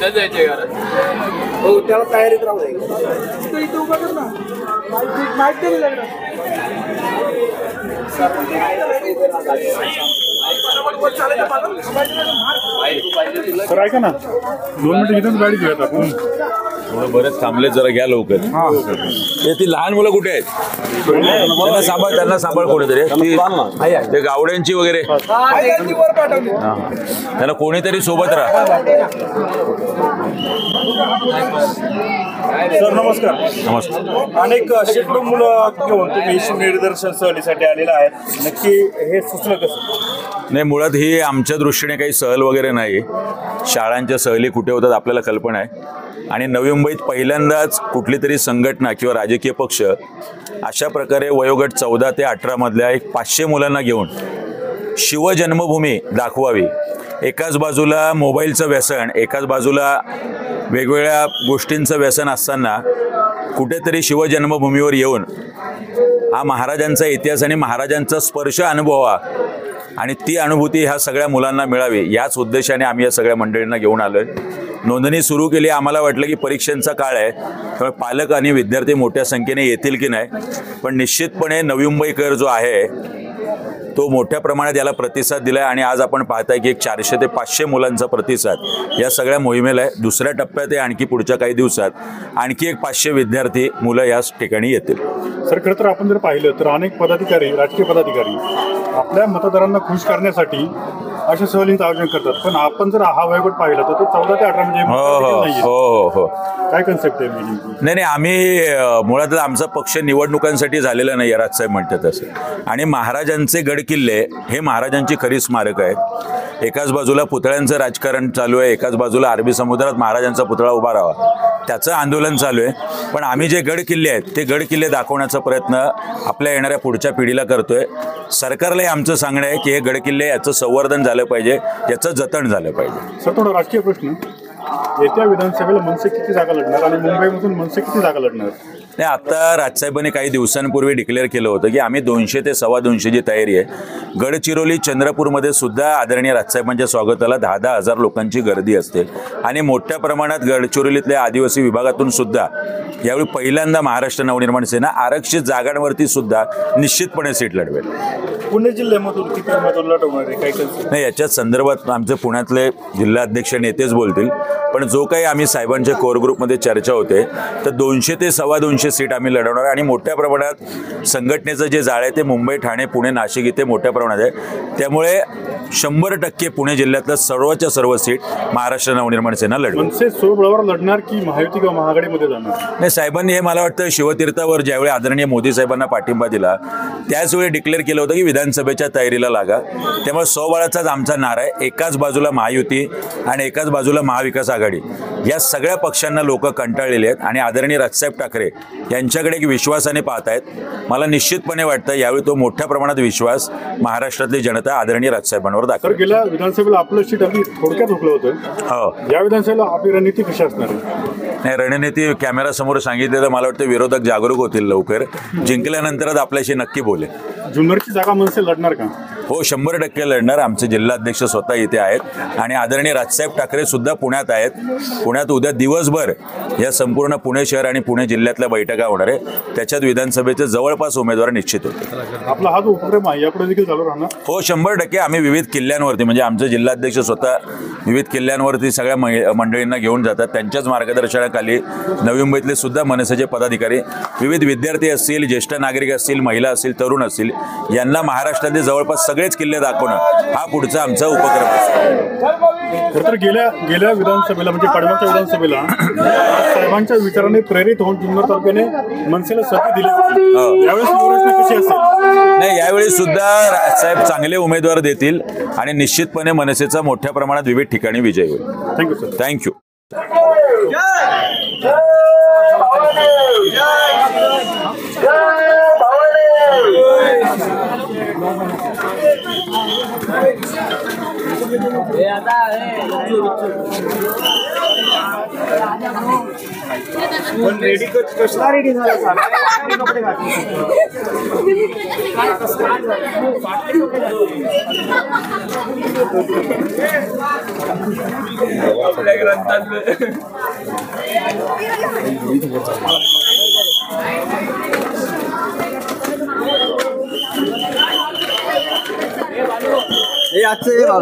चालत जायचे घरात हो त्याला तयारीत राहू दे सर ऐका ना 2 मिनिटं इथेच गाडी घेऊयात आपण थोडं बरेच थांबले जरा घ्या लवकर ती लहान मुलं कुठे आहेत त्यांना सांभाळ कोणीतरी ते गावड्यांची वगैरे त्यांना कोणीतरी सोबत राहा सर नमस्कार नमस्कार अनेक शेकडो मुलं घेऊन तुम्ही निदर्शन सहलीसाठी आलेला आहेत नक्की हे सुचलं कसं नाही मुळात ही आमच्या दृष्टीने काही सहल वगैरे नाही शाळांच्या सहली कुठे होतात आपल्याला कल्पना आहे आणि नवी मुंबईत पहिल्यांदाच कुठली तरी संघटना किंवा राजकीय पक्ष अशा प्रकारे वयोगट 14 ते 18 मधल्या एक 500 मुलांना घेऊन शिवजन्मभूमी दाखवावी. एकाच बाजूला मोबाईलचं व्यसन, एकाच बाजूला वेगवेगळ्या गोष्टींचं व्यसन असताना कुठेतरी शिवजन्मभूमीवर येऊन हा महाराजांचा इतिहास आणि महाराजांचा स्पर्श अनुभवा आणि ती अनुभूती ह्या सगळ्या मुलांना मिळावी याच उद्देशाने आम्ही या सगळ्या मंडळींना घेऊन आलोय. नोंदणी सुरू केली. आम्हाला वाटलं की परीक्षांचा काळ आहे त्यामुळे पालक आणि विद्यार्थी मोठ्या संख्येने येतील की नाही, पण निश्चितपणे नवी मुंबईकर जो आहे तो मोठ्या प्रमाणात याला प्रतिसाद दिला आणि आज आपण पाहताय की एक 400 ते 500 मुलांचा प्रतिसाद या सगळ्या मोहिमेला आहे. दुसऱ्या टप्प्यात आहे आणखी पुढच्या काही दिवसात आणखी एक 500 विद्यार्थी मुलं याच ठिकाणी येतील. सर खरं तर आपण जर पाहिलं तर अनेक पदाधिकारी, राजकीय पदाधिकारी आपल्या मतदारांना खुश करण्यासाठी अशा सहलींचं आयोजन करतात, पण आपण जर हा वयोगट पाहिला तर तो 14 ते 18 म्हणजे हो काय कन्सेप्ट आहे? नाही आम्ही मुळात आमचा पक्ष निवडणुकांसाठी झालेला नाही राजसाहेब म्हणतात तसं. आणि महाराजांचे गडकिल्ले हे महाराजांची खरी स्मारक आहेत. एकाच बाजूला पुतळ्यांचं राजकारण चालू आहे, एकाच बाजूला अरबी समुद्रात महाराजांचा पुतळा उभा राहावा त्याचं आंदोलन चालू आहे. पण आम्ही जे गडकिल्ले आहेत ते गडकिल्ले दाखवण्याचा प्रयत्न आपल्या येणाऱ्या पुढच्या पिढीला करतोय. सरकारलाही आमचं सांगणं आहे की हे गडकिल्ले याचं संवर्धन झालं पाहिजे, याचं जतन झालं पाहिजे. सर थोडा राजकीय प्रश्न, येत्या विधानसभेला मनसे किती जागा लढणार आणि मुंबईमधून मनसे किती जागा लढणार? नाही आता राजसाहेबांनी काही दिवसांपूर्वी डिक्लेअर केलं होतं की आम्ही 200 ते 225 जी तयारी आहे. गडचिरोली चंद्रपूरमध्ये सुद्धा आदरणीय राजसाहेबांच्या स्वागताला 10,000 हजार लोकांची गर्दी असते आणि मोठ्या प्रमाणात गडचिरोलीतल्या आदिवासी विभागातून सुद्धा यावेळी पहिल्यांदा महाराष्ट्र नवनिर्माण सेना आरक्षित जागांवरती सुद्धा निश्चितपणे सीट लढवेल. पुणे जिल्ह्यामधून किती उमेदवार लढवणार आहे काही नाही याच्या संदर्भात आमचे पुण्यातले जिल्हाध्यक्ष नेतेच बोलतील, पण जो काही आम्ही साहेबांच्या कोर ग्रुपमध्ये चर्चा होते तर 200 ते 225 सीट आम्ही लढवणार आणि मोठ्या प्रमाणात संघटनेचं जे जाळ आहे ते मुंबई, ठाणे, पुणे, नाशिक इथे मोठ्या प्रमाणात आहे. त्यामुळे 100% पुणे जिल्ह्यातलं सर्वच्या सर्व सीट महाराष्ट्र नवनिर्माण सेना लढवेल. मनसे स्वबळावर लढणार की महायुती किंवा महाआघाडीमध्ये जाणार? नाही साहेबांनी हे मला वाटतं शिवतीर्थावर ज्यावेळी आदरणीय मोदी साहेबांना पाठिंबा दिला त्याचवेळी डिक्लेअर केलं होतं की विधानसभेच्या तयारीला लागा. त्यामुळे स्वबळाचाच आमचा नारा आहे. एकाच बाजूला महायुती आणि एकाच बाजूला महाविकास आघाडी या सगळ्या पक्षांना लोक कंटाळलेले आहेत आणि आदरणीय राजसाहेब ठाकरे यांच्याकडे एक विश्वासाने पाहत आहेत. मला निश्चितपणे वाटतं यावेळी तो मोठ्या प्रमाणात विश्वास महाराष्ट्रातली जनता आदरणीय राजसाहेबांवर दाखवेल. गेल्या विधानसभेला आपलं सीट अगदी थोडक्यात हुकलं होतं. हो या विधानसभेला आपली रणनीती कशी असणार आहे? नाही रणनीती कॅमेरासमोर सांगितले तर मला वाटतं विरोधक जागरूक होतील. लवकर जिंकल्यानंतरच आपल्याशी नक्की बोलेल. जुन्नरची जागा मनसे लढणार का? हो 100% लढणार. आमचे जिल्हाध्यक्ष स्वतः इथे आहेत आणि आदरणीय राजसाहेब ठाकरे सुद्धा पुण्यात आहेत. पुण्यात उद्या दिवसभर या संपूर्ण पुणे शहर आणि पुणे जिल्ह्यातल्या बैठका होणार आहे. त्याच्यात विधानसभेचे जवळपास उमेदवार निश्चित होते. आपला हा जो उपक्रम आहे यापुढे देखील चालू राहणार? हो 100% आम्ही विविध किल्ल्यांवरती म्हणजे आमचे जिल्हाध्यक्ष स्वतः विविध किल्ल्यांवरती सगळ्या मंडळींना घेऊन जातात. त्यांच्याच मार्गदर्शनाखाली नवी मुंबईतले सुद्धा मनसेचे पदाधिकारी, विविध विद्यार्थी असतील, ज्येष्ठ नागरिक असतील, महिला असतील, तरुण असतील, यांना महाराष्ट्रातील जवळपास सगळेच किल्ले दाखवणं हा पुढचा आमचा उपक्रम आहे. खरं तर गेल्या विधानसभेला म्हणजे पाडव्याच्या विधानसभेला साहेबांच्या विचाराने प्रेरित होऊन जुन्नर तालुक्याने मनसेला संधी दिली. यावेळेस कशी असेल? नाही यावेळी सुद्धा साहेब चांगले उमेदवार देतील आणि निश्चितपणे मनसेचा मोठ्या प्रमाणात विविध ठिकाणी विजय होईल. Thank you sir. थँक्यू. पण रेडी कसला रेडी झाला साडे कपडे घातले हे आजचं हे